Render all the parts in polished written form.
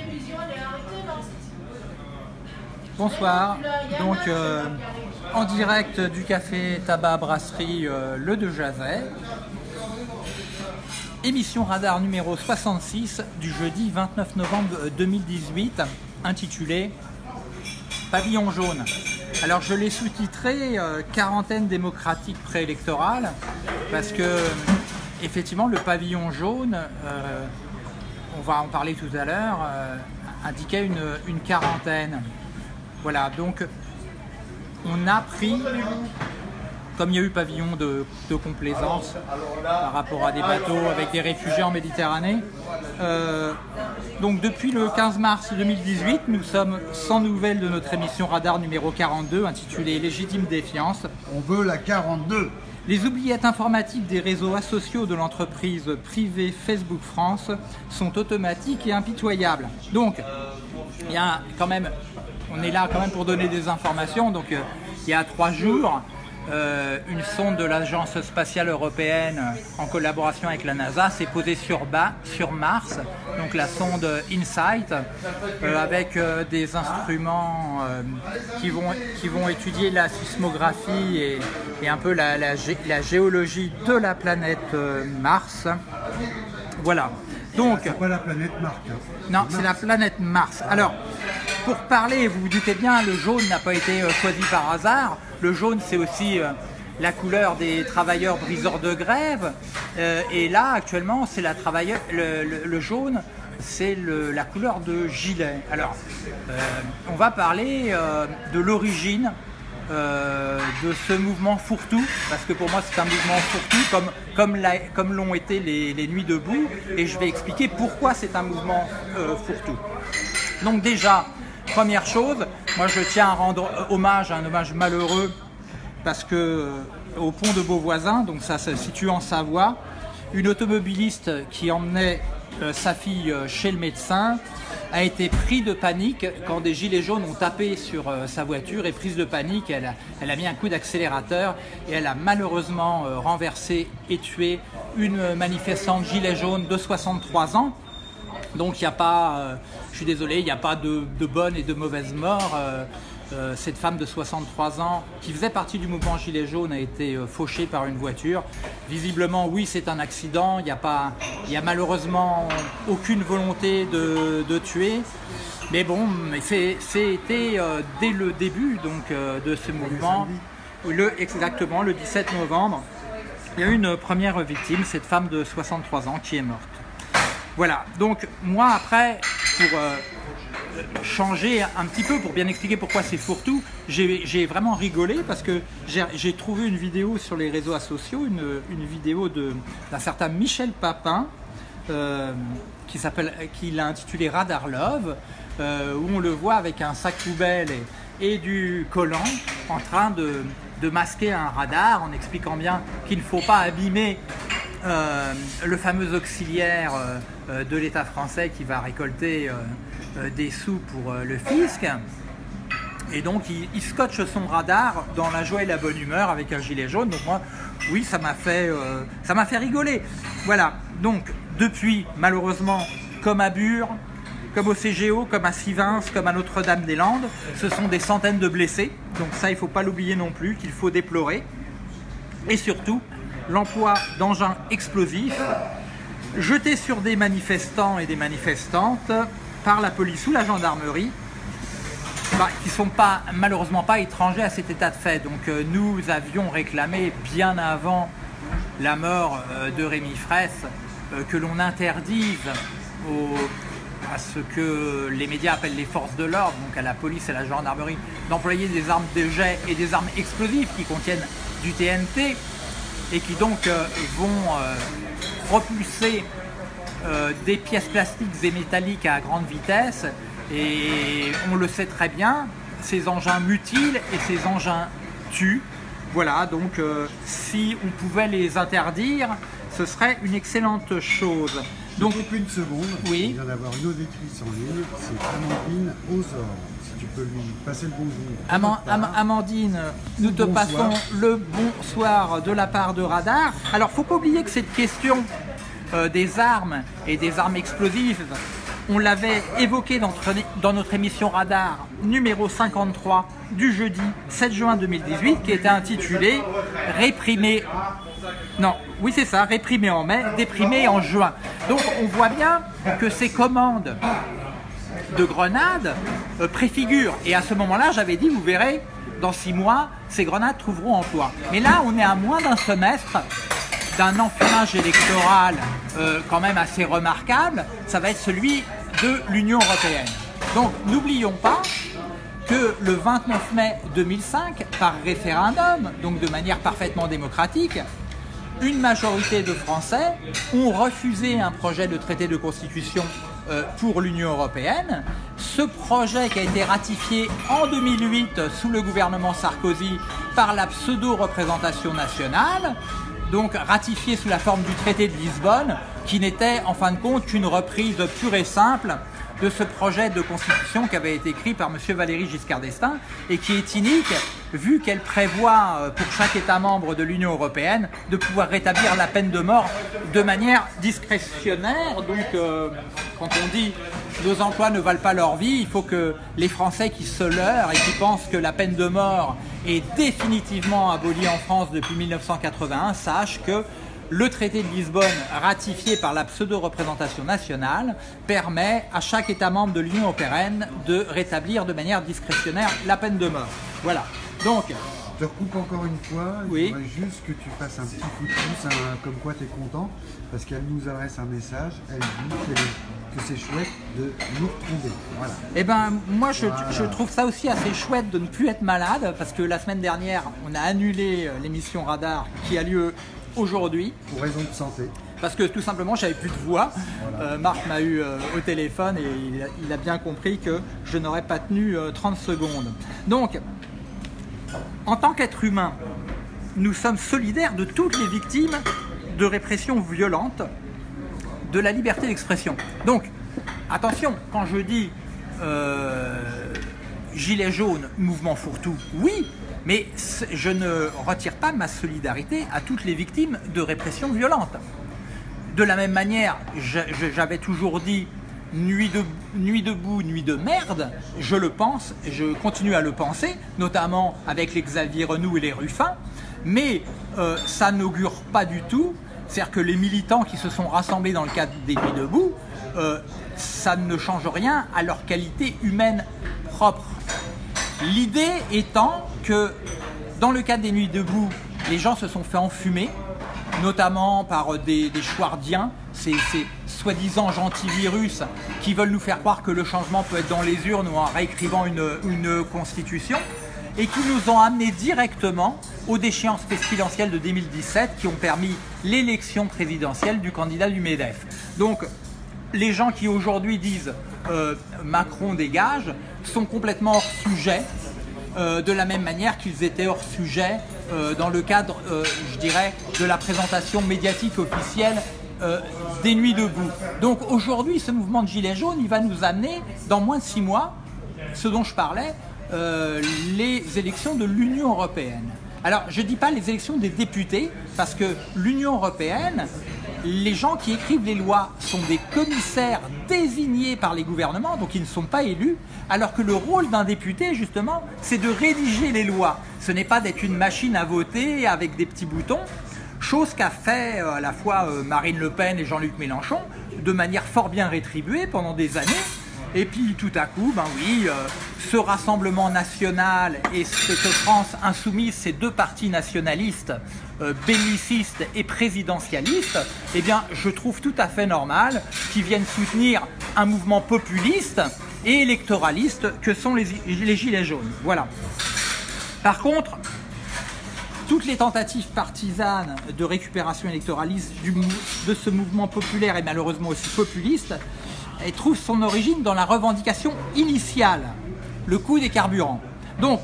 Bonsoir, donc en direct du café tabac brasserie Le De Jazet, émission radar numéro 66 du jeudi 29 novembre 2018, intitulée Pavillon jaune. Alors je l'ai sous-titré quarantaine démocratique préélectorale parce que effectivement le pavillon jaune, on va en parler tout à l'heure, indiquait une quarantaine. Voilà, donc on a pris, comme il y a eu pavillon de complaisance par rapport à des bateaux avec des réfugiés en Méditerranée, donc depuis le 15 mars 2018, nous sommes sans nouvelles de notre émission radar numéro 42 intitulée Légitime défiance. On veut la 42. Les oubliettes informatiques des réseaux asociaux de l'entreprise privée Facebook France sont automatiques et impitoyables. Donc, il y a quand même... On est là quand même pour donner des informations. Donc il y a 3 jours, une sonde de l'Agence spatiale européenne en collaboration avec la NASA s'est posée sur Mars, donc la sonde InSight, avec des instruments qui vont étudier la sismographie et un peu la géologie de la planète Mars. Voilà. Donc, c'est pas la planète Mars. Hein. Non, c'est la planète Mars. Alors, pour parler, vous vous doutez bien, le jaune n'a pas été choisi par hasard. Le jaune, c'est aussi la couleur des travailleurs briseurs de grève. Et là, actuellement, c'est le jaune, c'est la couleur de gilet. Alors, on va parler de l'origine de ce mouvement fourre-tout, parce que pour moi c'est un mouvement fourre-tout comme l'ont été les Nuits debout, et je vais expliquer pourquoi c'est un mouvement fourre-tout. Donc déjà, première chose, moi je tiens à rendre un hommage malheureux, parce que au pont de Beauvoisin, donc ça se situe en Savoie, une automobiliste qui emmenait sa fille chez le médecin a été prise de panique quand des gilets jaunes ont tapé sur sa voiture, et prise de panique, elle a mis un coup d'accélérateur et elle a malheureusement renversé et tué une manifestante gilet jaune de 63 ans. Donc il n'y a pas, je suis désolé, il n'y a pas de bonnes et de mauvaises morts. Cette femme de 63 ans qui faisait partie du mouvement gilet jaune a été fauchée par une voiture. Visiblement, oui, c'est un accident. Il y a malheureusement aucune volonté de tuer. Mais bon, c'était dès le début donc, de ce mouvement, exactement le 17 novembre, il y a eu une première victime, cette femme de 63 ans qui est morte. Voilà, donc moi après, pour changer un petit peu, pour bien expliquer pourquoi c'est fourre-tout, j'ai vraiment rigolé parce que j'ai trouvé une vidéo sur les réseaux sociaux, une vidéo d'un certain Michel Papin qui l'a intitulé Radar Love, où on le voit avec un sac poubelle et du collant en train de masquer un radar, en expliquant bien qu'il ne faut pas abîmer le fameux auxiliaire de l'État français qui va récolter des sous pour le fisc. Et donc il scotche son radar dans la joie et la bonne humeur avec un gilet jaune. Donc moi, oui, ça m'a fait rigoler. Voilà, donc depuis, malheureusement, comme à Bure, comme au CGO, comme à Sivins, comme à Notre-Dame-des-Landes, ce sont des centaines de blessés. Donc ça, il ne faut pas l'oublier non plus, qu'il faut déplorer. Et surtout, l'emploi d'engins explosifs jetés sur des manifestants et des manifestantes par la police ou la gendarmerie, qui ne sont malheureusement pas étrangers à cet état de fait. Donc nous avions réclamé bien avant la mort de Rémi Fraisse que l'on interdise à ce que les médias appellent les forces de l'ordre, donc à la police et à la gendarmerie, d'employer des armes de jet et des armes explosives qui contiennent du TNT et qui donc vont propulser des pièces plastiques et métalliques à grande vitesse. Et on le sait très bien, ces engins mutilent et ces engins tuent. Voilà, donc si on pouvait les interdire, ce serait une excellente chose. Donc une seconde, oui. Il vient d'avoir une auditrice en ligne, c'est Amandine Ozor. Si tu peux lui passer le bonjour. Amandine, nous te passons le bonsoir de la part de Radar. Alors, faut pas oublier que cette question des armes et des armes explosives On l'avait évoqué dans notre émission Radar numéro 53 du jeudi 7 juin 2018 qui était intitulée « Réprimer ». Non, oui c'est ça, réprimer en mai, déprimer en juin. Donc on voit bien que ces commandes de grenades préfigurent. Et à ce moment-là, j'avais dit, vous verrez, dans 6 mois, ces grenades trouveront emploi. Mais là, on est à moins d'un semestre d'un enfumage électoral quand même assez remarquable. Ça va être celui de l'Union européenne. Donc n'oublions pas que le 29 mai 2005, par référendum, donc de manière parfaitement démocratique, une majorité de Français ont refusé un projet de traité de constitution pour l'Union européenne. Ce projet qui a été ratifié en 2008 sous le gouvernement Sarkozy par la pseudo-représentation nationale, donc ratifié sous la forme du traité de Lisbonne, qui n'était en fin de compte qu'une reprise pure et simple de ce projet de constitution qui avait été écrit par M. Valéry Giscard d'Estaing et qui est inique vu qu'elle prévoit pour chaque État membre de l'Union européenne de pouvoir rétablir la peine de mort de manière discrétionnaire. Donc quand on dit nos emplois ne valent pas leur vie, il faut que les Français qui se leurrent et qui pensent que la peine de mort est définitivement abolie en France depuis 1981 sachent que le traité de Lisbonne, ratifié par la pseudo-représentation nationale, permet à chaque État membre de l'Union européenne de rétablir de manière discrétionnaire la peine de mort. Voilà. Donc, je te recoupe encore une fois, oui. Il faudrait juste que tu fasses un petit coup de pouce, comme quoi tu es content, parce qu'elle nous adresse un message, elle dit que c'est chouette de nous retrouver. Voilà. Eh ben, moi je trouve ça aussi assez chouette de ne plus être malade, parce que la semaine dernière, on a annulé l'émission Radar qui a lieu aujourd'hui. Pour raison de santé. Parce que tout simplement, j'avais plus de voix. Voilà. Marc m'a eu au téléphone et il a bien compris que je n'aurais pas tenu 30 secondes. Donc, en tant qu'être humain, nous sommes solidaires de toutes les victimes de répression violente de la liberté d'expression. Donc, attention, quand je dis gilet jaune, mouvement fourre-tout, oui, mais je ne retire pas ma solidarité à toutes les victimes de répression violente. De la même manière, j'avais toujours dit nuit debout, nuit de merde, je le pense, je continue à le penser, notamment avec les Xavier Renou et les Ruffin, mais ça n'augure pas du tout, c'est-à-dire que les militants qui se sont rassemblés dans le cadre des Nuits debout, ça ne change rien à leur qualité humaine propre. L'idée étant que dans le cadre des Nuits debout, les gens se sont fait enfumer, notamment par des chouardiens, ces soi-disant gentils virus qui veulent nous faire croire que le changement peut être dans les urnes ou en réécrivant une constitution, et qui nous ont amenés directement aux déchéances présidentielles de 2017 qui ont permis l'élection présidentielle du candidat du MEDEF. Donc, les gens qui aujourd'hui disent Macron dégage sont complètement hors sujet, de la même manière qu'ils étaient hors sujet dans le cadre, je dirais, de la présentation médiatique officielle des Nuits debout. Donc aujourd'hui, ce mouvement de Gilets jaunes, il va nous amener, dans moins de 6 mois, ce dont je parlais, les élections de l'Union européenne. Alors, je ne dis pas les élections des députés, parce que l'Union européenne, les gens qui écrivent les lois sont des commissaires désignés par les gouvernements, donc ils ne sont pas élus, alors que le rôle d'un député, justement, c'est de rédiger les lois. Ce n'est pas d'être une machine à voter avec des petits boutons, chose qu'a fait à la fois Marine Le Pen et Jean-Luc Mélenchon, de manière fort bien rétribuée pendant des années. Et puis tout à coup, ben oui, ce Rassemblement national et cette France insoumise, ces deux partis nationalistes, bellicistes et présidentialistes, eh bien je trouve tout à fait normal qu'ils viennent soutenir un mouvement populiste et électoraliste que sont les Gilets jaunes. Voilà. Par contre, toutes les tentatives partisanes de récupération électoraliste de ce mouvement populaire et malheureusement aussi populiste, elle trouve son origine dans la revendication initiale, le coût des carburants. Donc,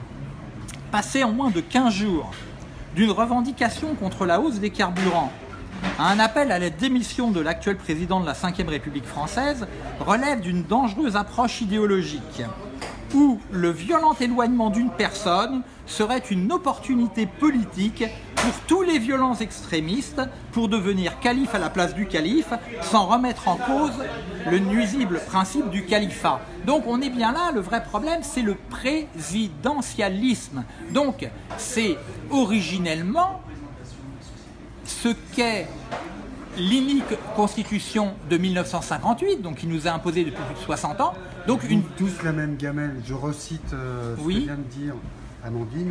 passer en moins de 15 jours d'une revendication contre la hausse des carburants à un appel à la démission de l'actuel président de la Ve République française relève d'une dangereuse approche idéologique, où le violent éloignement d'une personne serait une opportunité politique pour tous les violents extrémistes pour devenir calife à la place du calife sans remettre en cause le nuisible principe du califat. Donc on est bien là, le vrai problème c'est le présidentialisme. Donc c'est originellement ce qu'est l'inique constitution de 1958, donc qui nous a imposé depuis plus de 60 ans. Donc tous la même gamelle, je recite ce que vient de dire Amandine,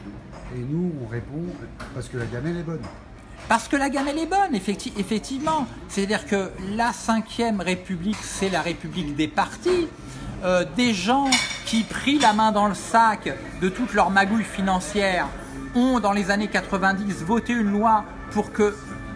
et nous on répond parce que la gamelle est bonne. Parce que la gamelle est bonne, effectivement. C'est-à-dire que la 5e République, c'est la République des partis. Des gens qui, pris la main dans le sac de toutes leurs magouilles financières, ont dans les années 90 voté une loi pour que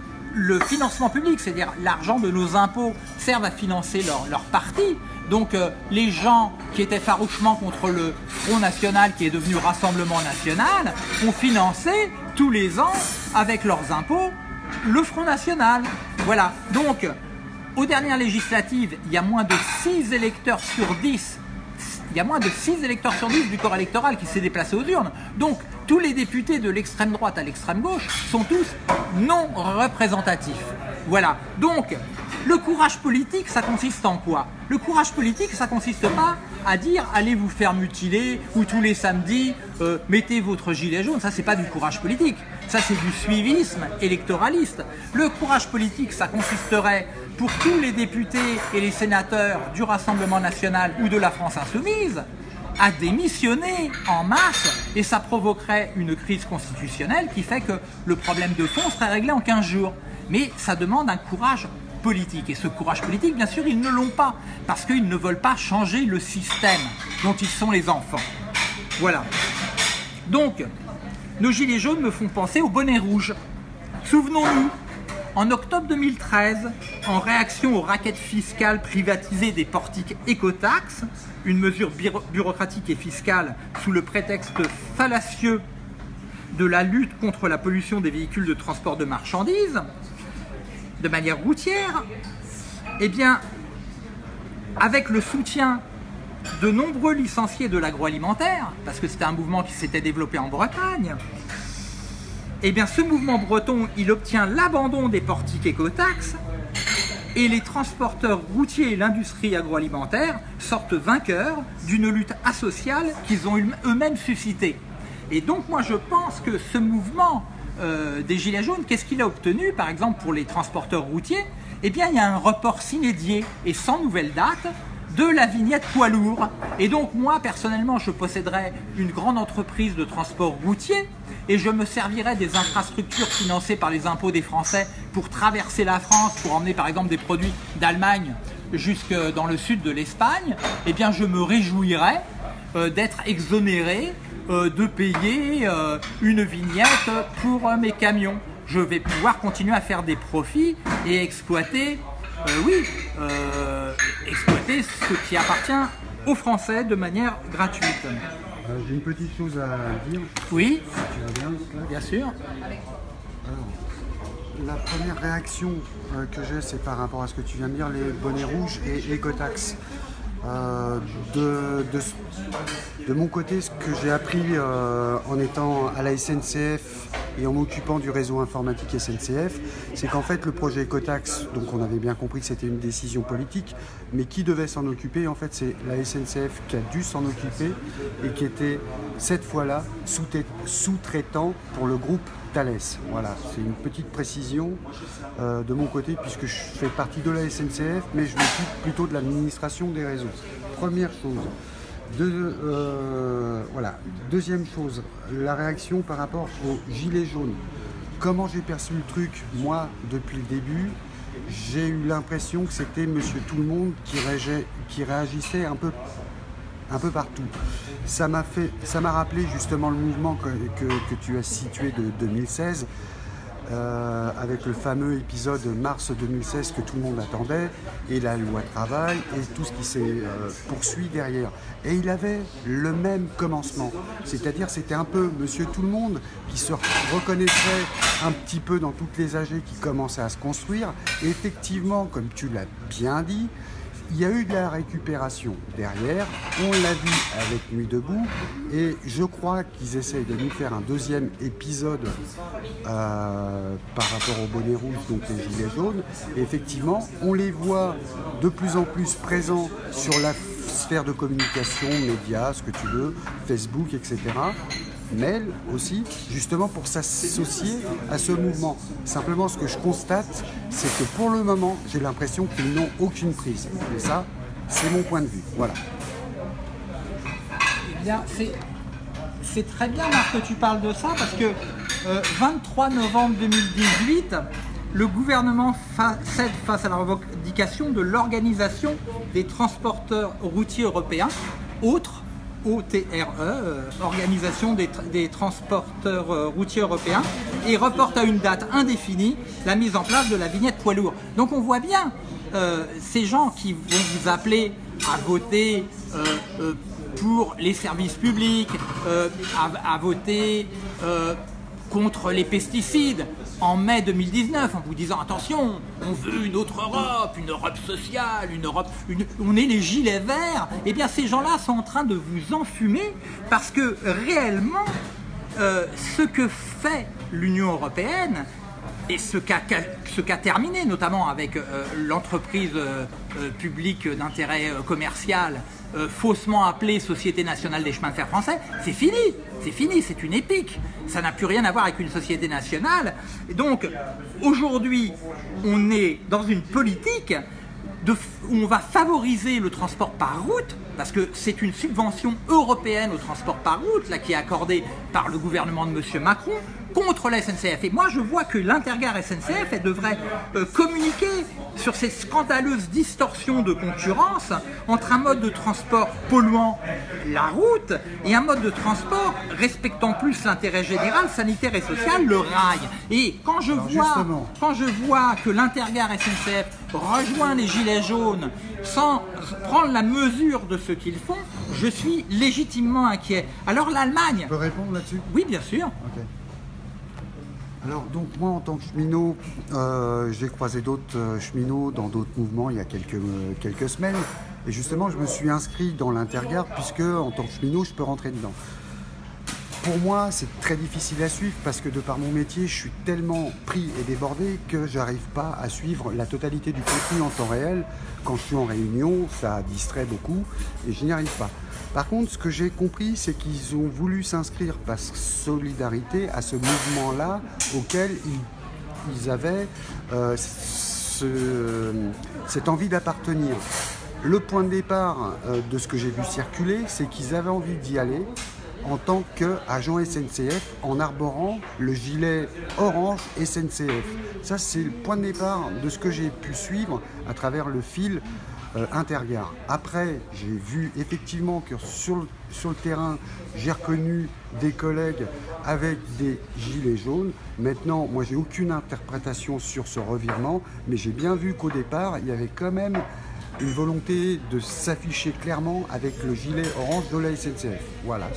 le financement public, c'est-à-dire l'argent de nos impôts, serve à financer leur parti. Donc les gens qui étaient farouchement contre le Front National qui est devenu Rassemblement National ont financé tous les ans avec leurs impôts le Front National. Voilà. Donc aux dernières législatives, il y a moins de 6 électeurs sur 10. Il y a moins de 6 électeurs sur 10 du corps électoral qui s'est déplacé aux urnes. Donc tous les députés de l'extrême droite à l'extrême gauche sont tous non représentatifs. Voilà. Donc le courage politique, ça consiste en quoi? Le courage politique, ça consiste pas à dire allez vous faire mutiler ou tous les samedis mettez votre gilet jaune. Ça, c'est pas du courage politique. Ça, c'est du suivisme électoraliste. Le courage politique, ça consisterait pour tous les députés et les sénateurs du Rassemblement national ou de la France insoumise à démissionner en masse, et ça provoquerait une crise constitutionnelle qui fait que le problème de fond serait réglé en 15 jours. Mais ça demande un courage politique. Et ce courage politique, bien sûr, ils ne l'ont pas, parce qu'ils ne veulent pas changer le système dont ils sont les enfants. Voilà. Donc, nos gilets jaunes me font penser au bonnet rouge. Souvenons-nous, en octobre 2013, en réaction aux raquettes fiscales privatisées des portiques écotaxes, une mesure bureaucratique et fiscale sous le prétexte fallacieux de la lutte contre la pollution des véhicules de transport de marchandises, de manière routière, eh bien, avec le soutien de nombreux licenciés de l'agroalimentaire, parce que c'était un mouvement qui s'était développé en Bretagne, eh bien, ce mouvement breton, il obtient l'abandon des portiques écotaxes et les transporteurs routiers et l'industrie agroalimentaire sortent vainqueurs d'une lutte asociale qu'ils ont eux-mêmes suscitée. Et donc, moi, je pense que ce mouvement des Gilets jaunes, qu'est-ce qu'il a obtenu, par exemple, pour les transporteurs routiers? Eh bien, il y a un report sine-die et sans nouvelle date de la vignette poids lourd. Et donc, moi, personnellement, je posséderais une grande entreprise de transport routier et je me servirais des infrastructures financées par les impôts des Français pour traverser la France, pour emmener, par exemple, des produits d'Allemagne jusque dans le sud de l'Espagne. Eh bien, je me réjouirais d'être exonéré de payer une vignette pour mes camions. Je vais pouvoir continuer à faire des profits et exploiter, exploiter ce qui appartient aux Français de manière gratuite. J'ai une petite chose à dire. Oui, si tu veux bien sûr. Alors, la première réaction que j'ai, c'est par rapport à ce que tu viens de dire, les bonnets rouges et écotax. De mon côté, ce que j'ai appris en étant à la SNCF et en m'occupant du réseau informatique SNCF, c'est qu'en fait le projet Ecotax, donc on avait bien compris que c'était une décision politique, mais qui devait s'en occuper, en fait c'est la SNCF qui a dû s'en occuper et qui était cette fois-là sous-traitant pour le groupe Thales. Voilà, c'est une petite précision de mon côté puisque je fais partie de la SNCF, mais je m'occupe plutôt de l'administration des réseaux. Première chose. Voilà. Deuxième chose, la réaction par rapport aux gilets jaunes. Comment j'ai perçu le truc, moi, depuis le début, j'ai eu l'impression que c'était Monsieur Tout-le-Monde qui réagissait un peu partout. Ça m'a rappelé justement le mouvement que tu as situé de 2016, avec le fameux épisode mars 2016 que tout le monde attendait, et la loi travail, et tout ce qui s'est poursuivi derrière. Et il avait le même commencement, c'est-à-dire c'était un peu Monsieur Tout-le-Monde qui se reconnaissait un petit peu dans toutes les AG qui commençaient à se construire, et effectivement, comme tu l'as bien dit, Il y a eu de la récupération derrière, on l'a vu avec Nuit debout, et je crois qu'ils essayent de nous faire un deuxième épisode par rapport au bonnet rouge, donc les gilets jaunes. Et effectivement, on les voit de plus en plus présents sur la sphère de communication, médias, ce que tu veux, Facebook, etc. Mail aussi, justement pour s'associer à ce mouvement. Simplement, ce que je constate, c'est que pour le moment, j'ai l'impression qu'ils n'ont aucune prise. Et ça, c'est mon point de vue. Voilà. Eh bien, c'est très bien, Marc, que tu parles de ça, parce que 23 novembre 2018, le gouvernement cède face à la revendication de l'Organisation des transporteurs routiers européens, OTRE, Organisation des transporteurs routiers européens, et reporte à une date indéfinie la mise en place de la vignette poids lourd. Donc on voit bien ces gens qui vont vous appeler à voter pour les services publics, à voter contre les pesticides en mai 2019, en vous disant attention, on veut une autre Europe, une Europe sociale, on est les gilets verts. Eh bien ces gens-là sont en train de vous enfumer parce que réellement, ce que fait l'Union européenne et ce qu'a terminé, notamment avec l'entreprise publique d'intérêt commercial, faussement appelée Société nationale des chemins de fer français, c'est fini, c'est une épique. Ça n'a plus rien à voir avec une société nationale. Et donc, aujourd'hui, on est dans une politique où on va favoriser le transport par route, parce que c'est une subvention européenne au transport par route, là, qui est accordée par le gouvernement de M. Macron, contre la SNCF. Et moi, je vois que l'Intergare SNCF, elle devrait communiquer sur ces scandaleuses distorsions de concurrence entre un mode de transport polluant, la route, et un mode de transport respectant plus l'intérêt général, sanitaire et social, le rail. Et quand je vois que l'Intergare SNCF rejoint les Gilets jaunes sans prendre la mesure de ce qu'ils font, je suis légitimement inquiet. Alors l'Allemagne... Tu peux répondre là-dessus? Oui, bien sûr. Okay. Alors donc moi en tant que cheminot, j'ai croisé d'autres cheminots dans d'autres mouvements il y a quelques semaines, et justement je me suis inscrit dans l'Intergare puisque en tant que cheminot je peux rentrer dedans. Pour moi c'est très difficile à suivre parce que de par mon métier je suis tellement pris et débordé que j'arrive pas à suivre la totalité du contenu en temps réel. Quand je suis en réunion ça distrait beaucoup et je n'y arrive pas. Par contre, ce que j'ai compris, c'est qu'ils ont voulu s'inscrire par solidarité à ce mouvement-là auquel ils avaient cette envie d'appartenir. Le point de départ de ce que j'ai vu circuler, c'est qu'ils avaient envie d'y aller en tant qu'agent SNCF en arborant le gilet orange SNCF. Ça, c'est le point de départ de ce que j'ai pu suivre à travers le fil Intergare. Après, j'ai vu effectivement que sur le terrain, j'ai reconnu des collègues avec des gilets jaunes. Maintenant, moi, j'ai aucune interprétation sur ce revirement, mais j'ai bien vu qu'au départ, il y avait quand même une volonté de s'afficher clairement avec le gilet orange de la SNCF. Voilà.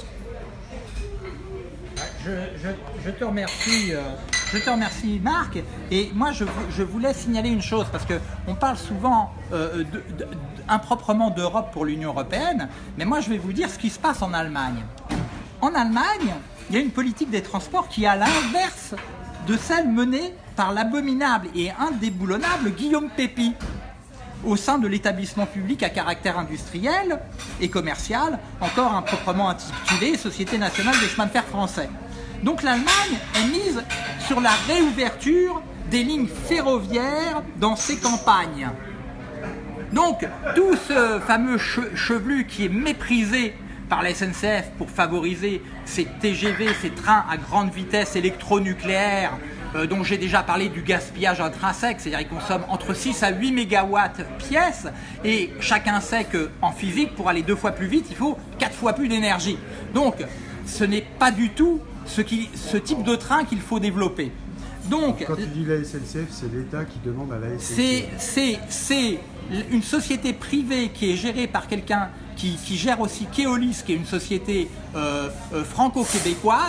Je te remercie Marc, et moi je voulais signaler une chose, parce qu'on parle souvent improprement d'Europe pour l'Union européenne, mais moi je vais vous dire ce qui se passe en Allemagne. En Allemagne, il y a une politique des transports qui est à l'inverse de celle menée par l'abominable et indéboulonnable Guillaume Pépi au sein de l'établissement public à caractère industriel et commercial, encore improprement intitulé Société nationale des chemins de fer français. Donc l'Allemagne est mise sur la réouverture des lignes ferroviaires dans ses campagnes. Donc tout ce fameux chevelu qui est méprisé par la SNCF pour favoriser ces TGV, ces trains à grande vitesse électronucléaires, dont j'ai déjà parlé du gaspillage intrinsèque, c'est-à-dire qu'ils consomment entre 6 à 8 mégawatts pièce, et chacun sait qu'en physique, pour aller 2 fois plus vite, il faut 4 fois plus d'énergie. Donc ce n'est pas du tout ce type de train qu'il faut développer. Donc, quand tu dis la SNCF, c'est l'État qui demande à la SNCF. C'est une société privée qui est gérée par quelqu'un qui gère aussi Keolis, qui est une société franco-québécoise,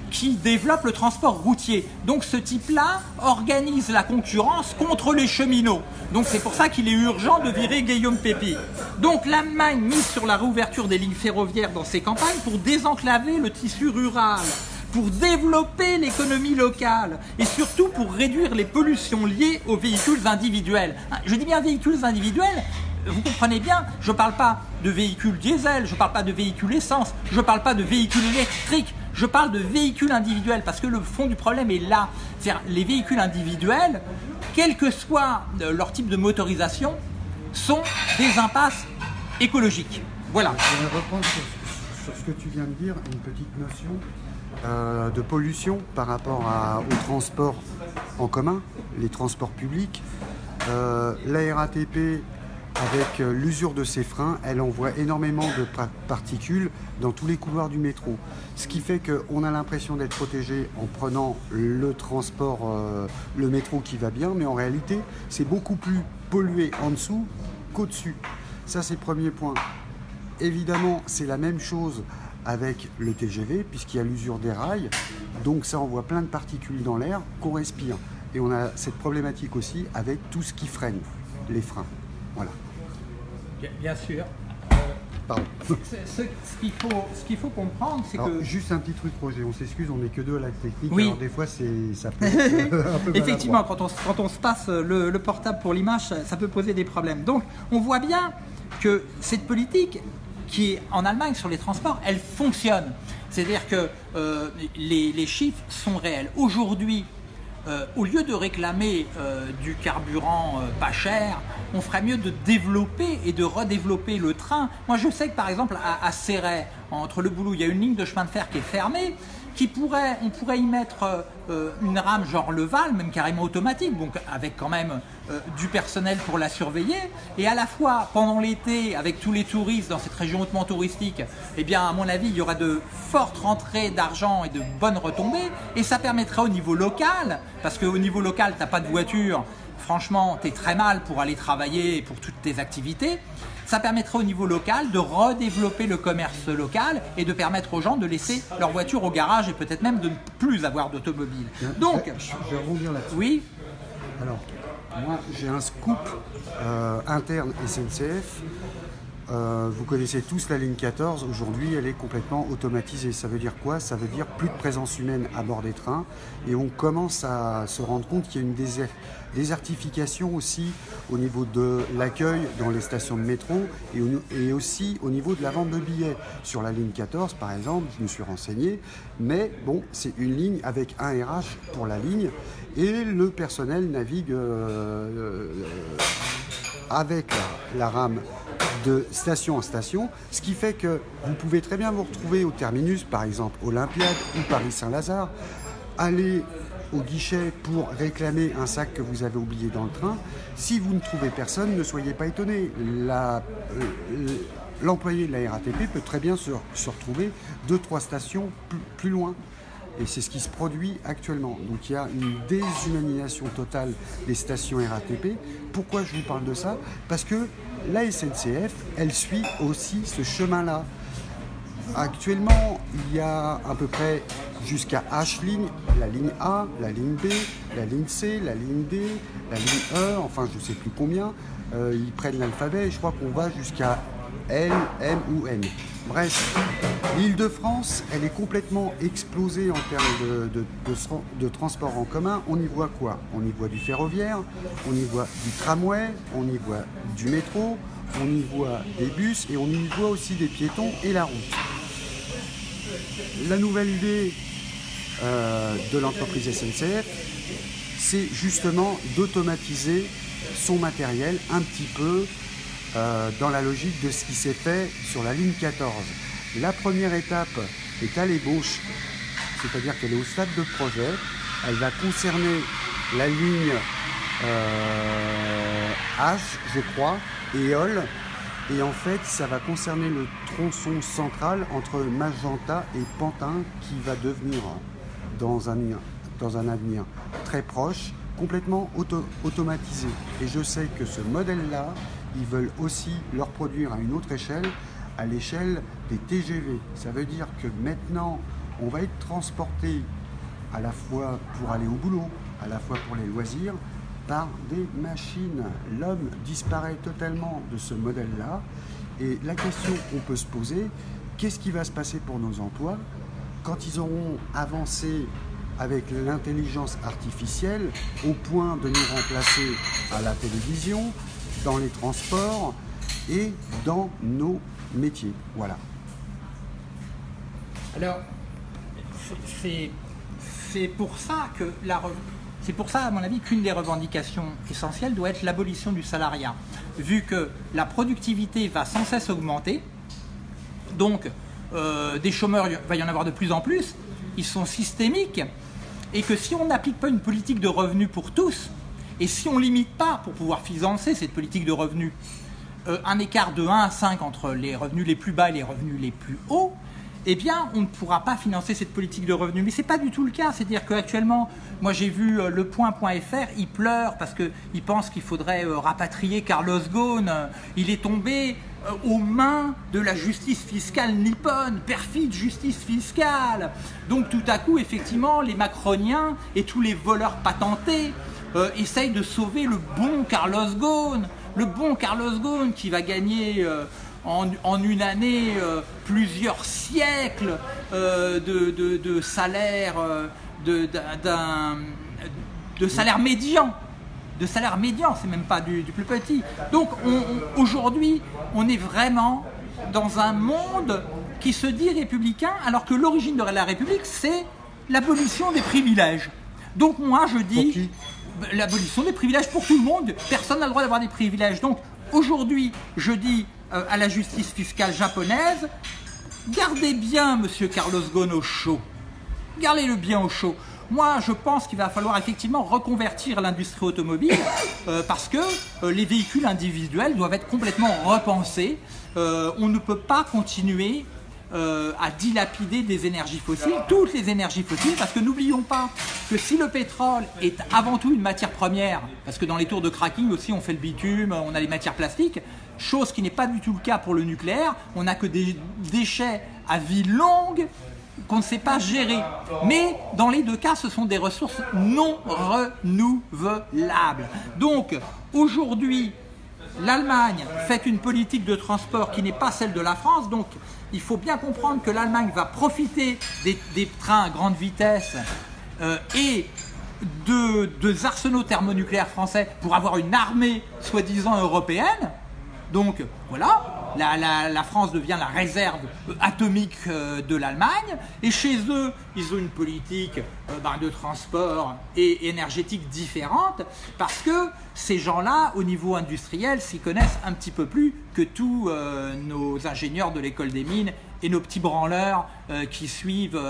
qui développe le transport routier. Donc ce type-là organise la concurrence contre les cheminots. Donc c'est pour ça qu'il est urgent de virer Guillaume Pépi. Donc l'Allemagne mise sur la réouverture des lignes ferroviaires dans ses campagnes pour désenclaver le tissu rural, pour développer l'économie locale et surtout pour réduire les pollutions liées aux véhicules individuels. Je dis bien véhicules individuels, vous comprenez bien, je ne parle pas de véhicules diesel, je ne parle pas de véhicules essence, je ne parle pas de véhicules électriques, je parle de véhicules individuels parce que le fond du problème est là. C'est-à-dire les véhicules individuels, quel que soit leur type de motorisation, sont des impasses écologiques. Voilà. Je vais reprendre sur ce que tu viens de dire, une petite notion de pollution par rapport aux transports en commun, les transports publics. La RATP, avec l'usure de ses freins, elle envoie énormément de particules dans tous les couloirs du métro. Ce qui fait qu'on a l'impression d'être protégé en prenant le transport, le métro qui va bien, mais en réalité, c'est beaucoup plus pollué en dessous qu'au-dessus. Ça, c'est le premier point. Évidemment, c'est la même chose avec le TGV, puisqu'il y a l'usure des rails. Donc ça envoie plein de particules dans l'air qu'on respire. Et on a cette problématique aussi avec tout ce qui freine, les freins. Voilà. Bien sûr. Pardon. Ce qu'il faut comprendre, c'est que... Juste un petit truc, Roger, on s'excuse, on n'est que deux à la technique, oui. Alors des fois ça peut être un peu effectivement, quand on se passe le portable pour l'image, ça peut poser des problèmes. Donc, on voit bien que cette politique qui est en Allemagne sur les transports, elle fonctionne. C'est-à-dire que les chiffres sont réels. Aujourd'hui, au lieu de réclamer du carburant pas cher, on ferait mieux de développer et de redévelopper le train. Moi, je sais que par exemple à Céret, entre le boulot, il y a une ligne de chemin de fer qui est fermée, on pourrait y mettre une rame genre le Val, même carrément automatique, donc avec quand même du personnel pour la surveiller. Et à la fois, pendant l'été, avec tous les touristes dans cette région hautement touristique, eh bien, à mon avis, il y aura de fortes rentrées d'argent et de bonnes retombées. Et ça permettrait au niveau local, parce qu'au niveau local, tu n'as pas de voiture, franchement, tu es très mal pour aller travailler pour toutes tes activités. Ça permettrait au niveau local de redévelopper le commerce local et de permettre aux gens de laisser leur voiture au garage et peut-être même de ne plus avoir d'automobile. Donc, je vais rebondir là-dessus. Oui. Alors, moi, j'ai un scoop interne SNCF. Vous connaissez tous la ligne 14, aujourd'hui elle est complètement automatisée. Ça veut dire quoi? Ça veut dire plus de présence humaine à bord des trains et on commence à se rendre compte qu'il y a une désertification aussi au niveau de l'accueil dans les stations de métro et aussi au niveau de la vente de billets. Sur la ligne 14 par exemple, je me suis renseigné, mais bon, c'est une ligne avec un RH pour la ligne et le personnel navigue avec la rame de station en station, ce qui fait que vous pouvez très bien vous retrouver au terminus, par exemple Olympiade ou Paris-Saint-Lazare, aller au guichet pour réclamer un sac que vous avez oublié dans le train. Si vous ne trouvez personne, ne soyez pas étonnés. L'employé de la RATP peut très bien se retrouver 2-3 stations plus loin. Et c'est ce qui se produit actuellement. Donc il y a une déshumanisation totale des stations RATP. Pourquoi je vous parle de ça? Parce que la SNCF, elle suit aussi ce chemin-là. Actuellement, il y a à peu près jusqu'à H-ligne, la ligne A, la ligne B, la ligne C, la ligne D, la ligne E, enfin je ne sais plus combien. Ils prennent l'alphabet et je crois qu'on va jusqu'à L, M ou N. Bref, l'Île-de-France, elle est complètement explosée en termes de transport en commun. On y voit quoi? On y voit du ferroviaire, on y voit du tramway, on y voit du métro, on y voit des bus et on y voit aussi des piétons et la route. La nouvelle idée de l'entreprise SNCF, c'est justement d'automatiser son matériel un petit peu dans la logique de ce qui s'est fait sur la ligne 14. La première étape est à l'ébauche, c'est-à-dire qu'elle est au stade de projet. Elle va concerner la ligne H, je crois, et Eole. Et en fait, ça va concerner le tronçon central entre Magenta et Pantin qui va devenir, dans un avenir très proche, complètement automatisé. Et je sais que ce modèle-là, ils veulent aussi le reproduire à une autre échelle, à l'échelle des TGV. Ça veut dire que maintenant, on va être transporté à la fois pour aller au boulot, à la fois pour les loisirs, par des machines. L'homme disparaît totalement de ce modèle-là. Et la question qu'on peut se poser, qu'est-ce qui va se passer pour nos emplois quand ils auront avancé avec l'intelligence artificielle au point de nous remplacer à la télévision, dans les transports et dans nos métiers. Voilà. Alors, c'est pour ça que c'est pour ça, à mon avis, qu'une des revendications essentielles doit être l'abolition du salariat. Vu que la productivité va sans cesse augmenter, donc des chômeurs, il va y en avoir de plus en plus, ils sont systémiques, et que si on n'applique pas une politique de revenus pour tous, et si on ne limite pas, pour pouvoir financer cette politique de revenus, un écart de 1 à 5 entre les revenus les plus bas et les revenus les plus hauts, eh bien, on ne pourra pas financer cette politique de revenus. Mais ce n'est pas du tout le cas. C'est-à-dire qu'actuellement, moi j'ai vu lepoint.fr, il pleure parce qu'il pense qu'il faudrait rapatrier Carlos Ghosn. Il est tombé aux mains de la justice fiscale nippone, perfide justice fiscale. Donc tout à coup, effectivement, les macroniens et tous les voleurs patentés essayent de sauver le bon Carlos Ghosn. Le bon Carlos Ghosn qui va gagner... en une année, plusieurs siècles de salaire, de salaire médian. De salaire médian, c'est même pas du plus petit. Donc aujourd'hui, on est vraiment dans un monde qui se dit républicain, alors que l'origine de la République, c'est l'abolition des privilèges. Donc moi, je dis l'abolition des privilèges pour tout le monde. Personne n'a le droit d'avoir des privilèges. Donc aujourd'hui, je dis à la justice fiscale japonaise, gardez bien monsieur Carlos Ghosn au chaud. Gardez-le bien au chaud. Moi, je pense qu'il va falloir effectivement reconvertir l'industrie automobile parce que les véhicules individuels doivent être complètement repensés. On ne peut pas continuer à dilapider des énergies fossiles, toutes les énergies fossiles, parce que n'oublions pas que si le pétrole est avant tout une matière première, parce que dans les tours de cracking aussi on fait le bitume, on a les matières plastiques, chose qui n'est pas du tout le cas pour le nucléaire, on n'a que des déchets à vie longue qu'on ne sait pas gérer. Mais dans les deux cas, ce sont des ressources non renouvelables. Donc aujourd'hui, l'Allemagne fait une politique de transport qui n'est pas celle de la France, donc il faut bien comprendre que l'Allemagne va profiter des trains à grande vitesse et des arsenaux thermonucléaires français pour avoir une armée soi-disant européenne. Donc voilà, la France devient la réserve atomique de l'Allemagne, et chez eux, ils ont une politique de transport et énergétique différente, parce que ces gens-là, au niveau industriel, s'y connaissent un petit peu plus que tous nos ingénieurs de l'école des mines et nos petits branleurs qui suivent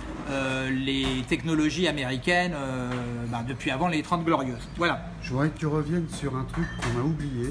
les technologies américaines depuis avant les 30 Glorieuses. Voilà. Je voudrais que tu reviennes sur un truc qu'on a oublié.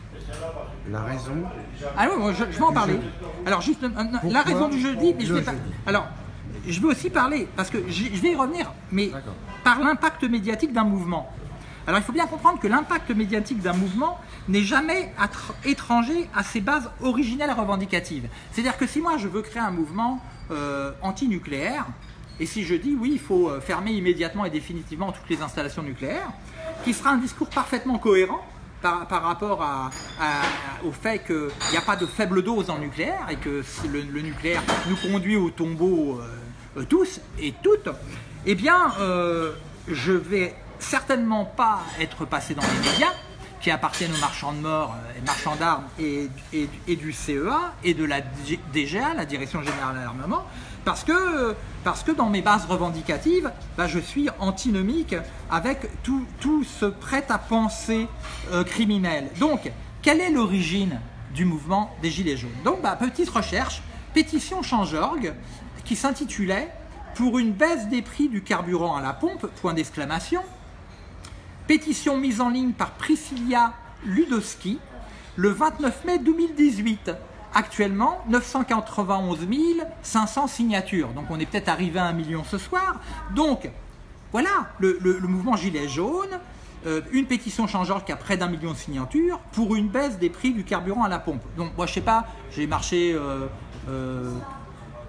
La raison. Ah oui, moi, je vais en parler. Alors, juste la raison du jeudi, mais je vais pas. Alors, je vais aussi parler, parce que je vais y revenir, mais par l'impact médiatique d'un mouvement. Alors, il faut bien comprendre que l'impact médiatique d'un mouvement n'est jamais étranger à ses bases originelles revendicatives. C'est-à-dire que si moi, je veux créer un mouvement anti-nucléaire, et si je dis oui, il faut fermer immédiatement et définitivement toutes les installations nucléaires, qui sera un discours parfaitement cohérent, par rapport au fait qu'il n'y a pas de faible dose dans le nucléaire et que le nucléaire nous conduit au tombeau tous et toutes, eh bien, je vais certainement pas être passé dans les médias qui appartiennent aux marchands de mort, marchands d'armes et du CEA et de la DGA, la Direction Générale de l'Armement, parce que dans mes bases revendicatives, je suis antinomique avec tout ce prêt-à-penser criminel. Donc, quelle est l'origine du mouvement des Gilets jaunes? Donc, petite recherche, pétition Change.org, qui s'intitulait « Pour une baisse des prix du carburant à la pompe », point d'exclamation. Pétition mise en ligne par Priscilla Ludowski le 29 mai 2018. Actuellement, 991 500 signatures. Donc on est peut-être arrivé à 1 million ce soir. Donc voilà, le mouvement Gilets jaunes, une pétition Change.org qui a près d'1 million de signatures pour une baisse des prix du carburant à la pompe. Donc moi je sais pas, j'ai marché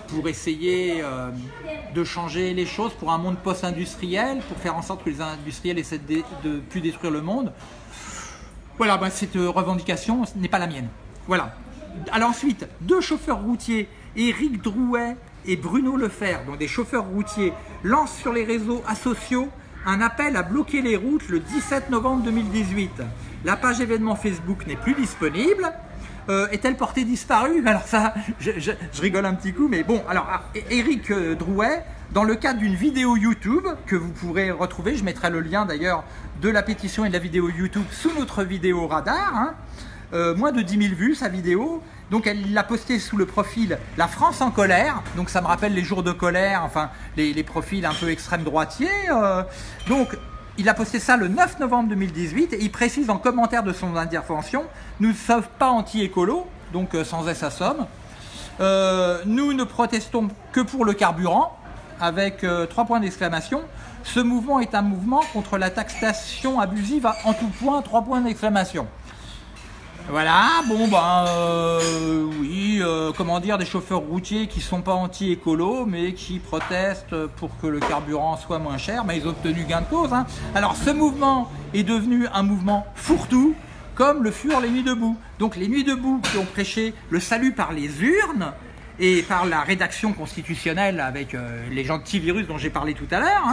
pour essayer de changer les choses pour un monde post-industriel, pour faire en sorte que les industriels essaient de ne plus détruire le monde. Voilà, cette revendication n'est pas la mienne. Voilà. Alors ensuite, 2 chauffeurs routiers, Éric Drouet et Bruno Lefebvre, donc des chauffeurs routiers, lancent sur les réseaux sociaux un appel à bloquer les routes le 17 novembre 2018. La page événement Facebook n'est plus disponible. Est-elle portée disparue? Alors ça, je rigole un petit coup, mais bon. Alors, Éric Drouet, dans le cadre d'une vidéo YouTube que vous pourrez retrouver, je mettrai le lien d'ailleurs de la pétition et de la vidéo YouTube sous notre vidéo radar, moins de 10 000 vues sa vidéo. Donc elle l'a posté sous le profil La France en colère, donc ça me rappelle les jours de colère, enfin les profils un peu extrême droitiers. Donc il a posté ça le 9 novembre 2018 et il précise en commentaire de son intervention: nous ne sommes pas anti-écolo, donc sans S à somme. Nous ne protestons que pour le carburant, avec 3 points d'exclamation. Ce mouvement est un mouvement contre la taxation abusive en tout point, 3 points d'exclamation. Voilà, bon oui, comment dire, des chauffeurs routiers qui sont pas anti-écolo mais qui protestent pour que le carburant soit moins cher, mais ils ont obtenu gain de cause. Alors ce mouvement est devenu un mouvement fourre-tout, comme le furent les Nuits debout. Donc les Nuits debout qui ont prêché le salut par les urnes et par la rédaction constitutionnelle avec les gentils virus dont j'ai parlé tout à l'heure,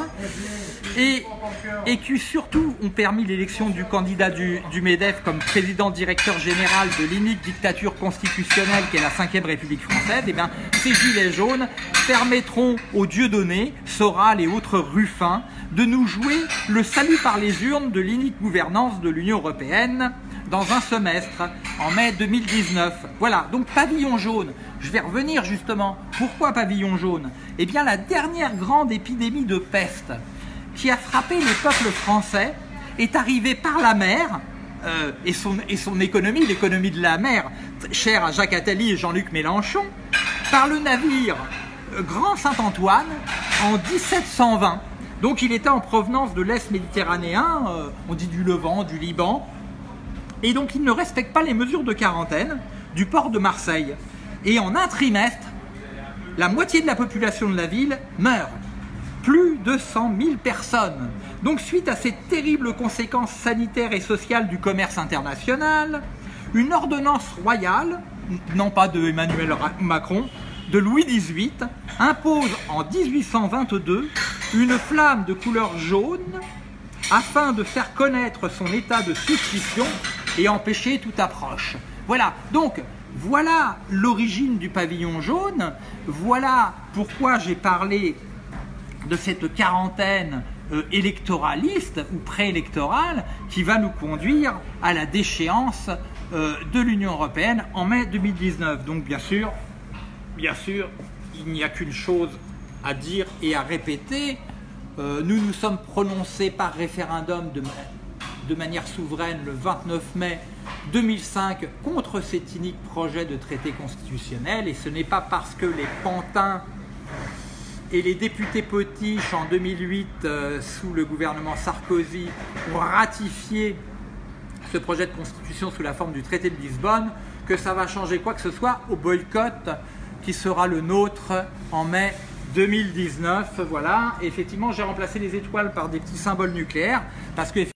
et qui surtout ont permis l'élection du candidat du MEDEF comme président directeur général de l'unique dictature constitutionnelle qu'est la 5e République française. Et bien, ces gilets jaunes permettront aux Dieudonné, Soral et autres Ruffins de nous jouer le salut par les urnes de l'unique gouvernance de l'Union européenne dans un semestre, en mai 2019. Voilà, donc pavillon jaune. Je vais revenir justement. Pourquoi pavillon jaune? Eh bien, la dernière grande épidémie de peste qui a frappé le peuple français est arrivée par la mer et son économie, l'économie de la mer, chère à Jacques Attali et Jean-Luc Mélenchon, par le navire Grand Saint-Antoine en 1720. Donc il était en provenance de l'Est méditerranéen, on dit du Levant, du Liban, et donc il ne respecte pas les mesures de quarantaine du port de Marseille. Et en un trimestre, la moitié de la population de la ville meurt. Plus de 100 000 personnes. Donc suite à ces terribles conséquences sanitaires et sociales du commerce international, une ordonnance royale, non pas de Emmanuel Macron, de Louis XVIII, impose en 1822 une flamme de couleur jaune afin de faire connaître son état de suspicion et empêcher toute approche. Voilà, donc voilà l'origine du pavillon jaune, voilà pourquoi j'ai parlé de cette quarantaine électoraliste ou préélectorale qui va nous conduire à la déchéance de l'Union européenne en mai 2019. Donc bien sûr, il n'y a qu'une chose à dire et à répéter. Nous nous sommes prononcés par référendum de manière souveraine le 29 mai 2005 contre cet unique projet de traité constitutionnel, et ce n'est pas parce que les pantins et les députés potiches en 2008 sous le gouvernement Sarkozy ont ratifié ce projet de constitution sous la forme du traité de Lisbonne que ça va changer quoi que ce soit au boycott qui sera le nôtre en mai 2019. Voilà, et effectivement j'ai remplacé les étoiles par des petits symboles nucléaires parce que